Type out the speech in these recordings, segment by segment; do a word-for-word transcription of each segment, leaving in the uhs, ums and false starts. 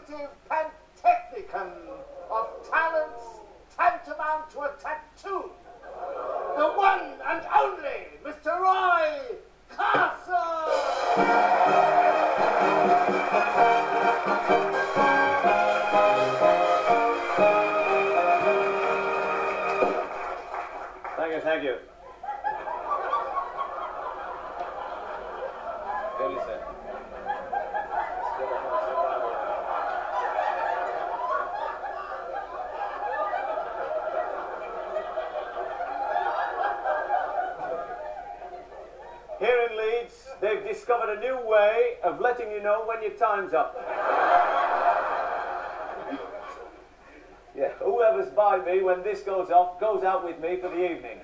superlative pantechnicon of talents tantamount to a tattoo. The one and only Mister Roy Castle! Thank you, thank you. Here in Leeds, they've discovered a new way of letting you know when your time's up. Yeah, whoever's by me when this goes off goes out with me for the evening.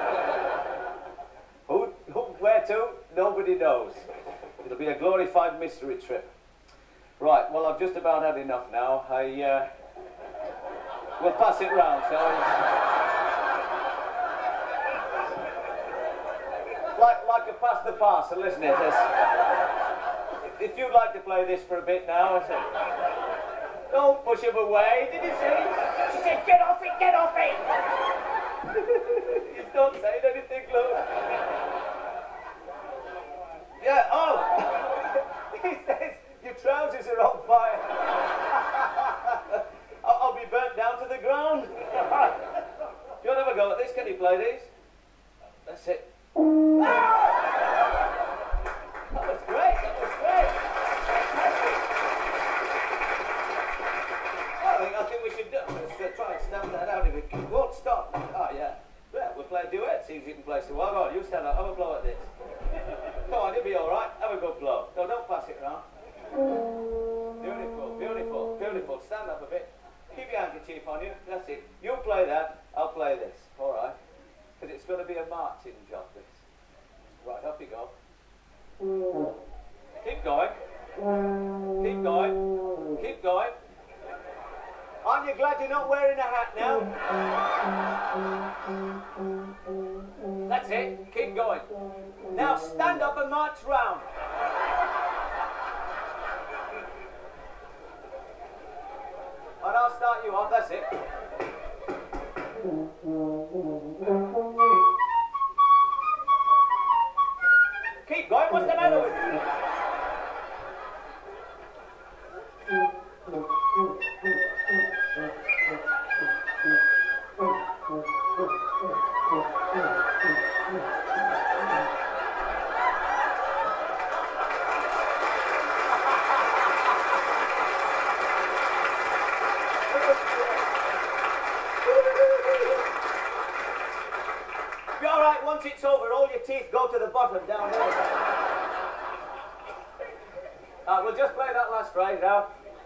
Who, who, where to? Nobody knows. It'll be a glorified mystery trip. Right, well, I've just about had enough now. I, uh, we'll pass it round, shall we? Like, like a pass the parcel, isn't it? If you'd like to play this for a bit now, I said, don't push him away, did you see? She said, get off it, get off it! He's not saying anything, look. Yeah, oh! He says, your trousers are on fire. I'll, I'll be burnt down to the ground. Do you want to have a go at this? Can you play these? That's it. Ah! That was great, that was great. I think, I think we should do, let's uh, try and stamp that out if it won't stop. Oh, yeah. Yeah, we'll play a duet, see if you can play some. Well, go on, you stand up, have a blow at this. Come on, you'll be all right. Have a good blow. No, don't pass it round. Beautiful, beautiful, beautiful. Stand up a bit. Keep your handkerchief on you. That's it. You play that, I'll play this. All right? Because it's going to be a marching job, this. Right, up you go. Keep going. Keep going. Keep going. Aren't you glad you're not wearing a hat now? That's it. Keep going. Now stand up and march round. And I'll start you off. That's it. Keep going. What's the matter with you? Once it's over, all your teeth go to the bottom down there. Uh, we'll just play that last phrase now.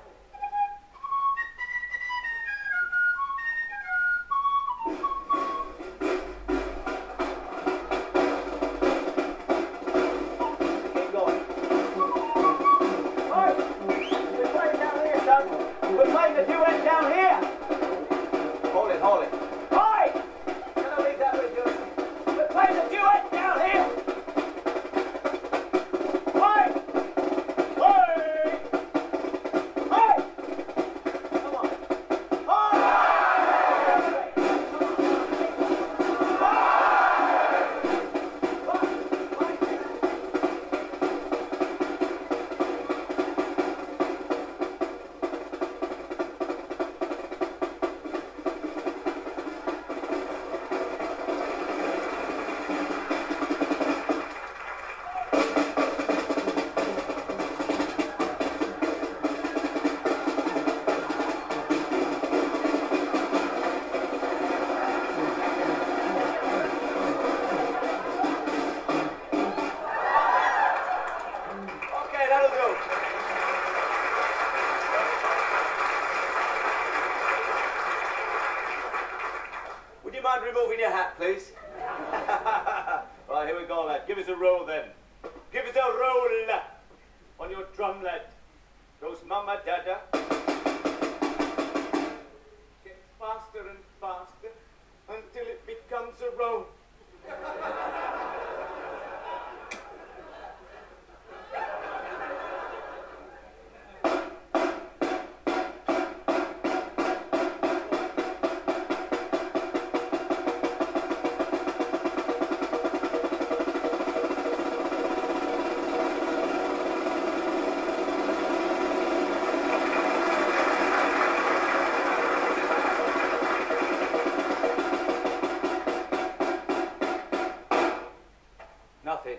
Keep going. Right. We're playing down here, son. We're playing the duet down here. Hold it, hold it. Right! Can I leave that with you? Play the duet down here! Right! Hey! Hey! Come on! Removing your hat, please. Right, here we go, lad. Give us a roll, then. Give us a roll on your drum, lad. Goes mama, dada. Get faster and faster until it becomes a roll. laughing.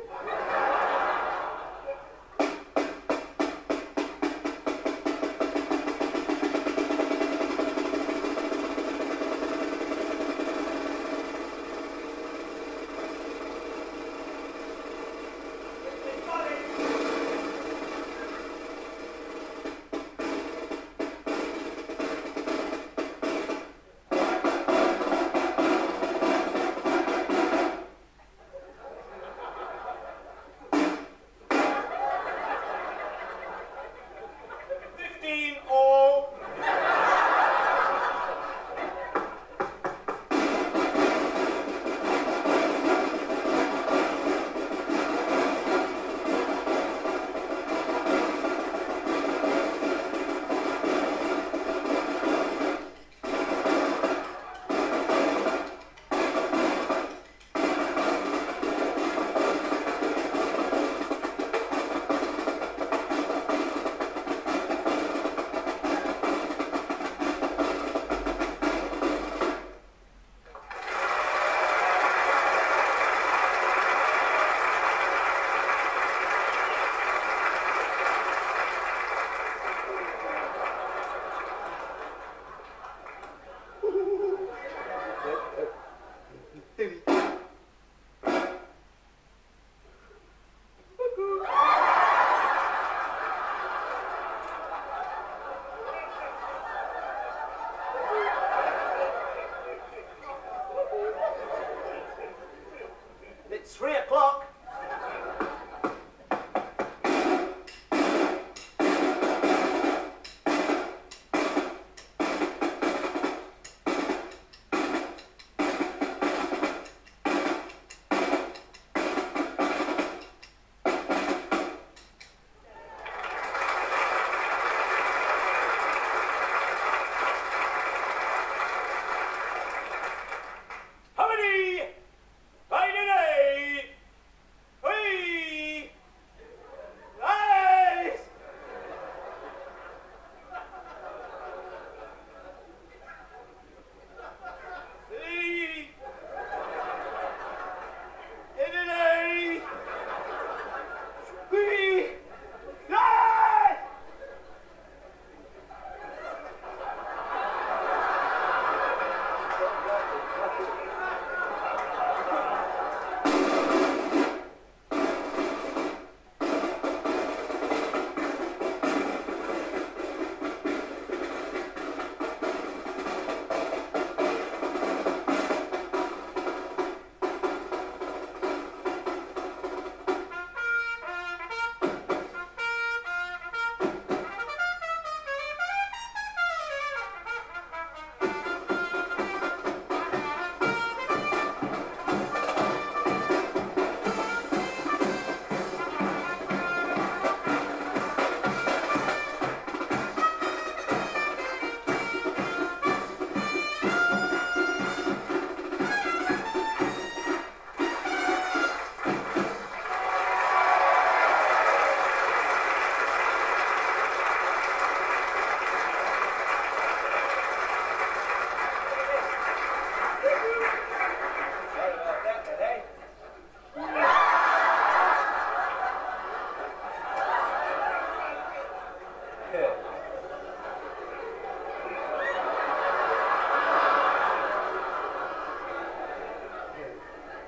It's three o'clock.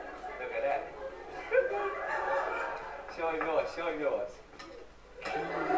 Show him yours, show him yours.